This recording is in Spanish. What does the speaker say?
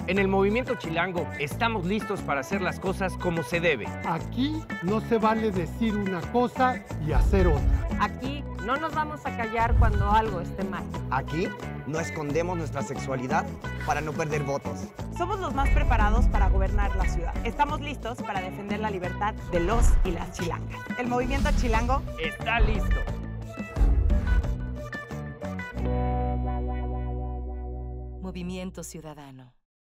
En el Movimiento Chilango estamos listos para hacer las cosas como se debe. Aquí no se vale decir una cosa y hacer otra. Aquí no nos vamos a callar cuando algo esté mal. Aquí no escondemos nuestra sexualidad para no perder votos. Somos los más preparados para gobernar la ciudad. Estamos listos para defender la libertad de los y las chilangas. El Movimiento Chilango Está listo. Movimiento Ciudadano.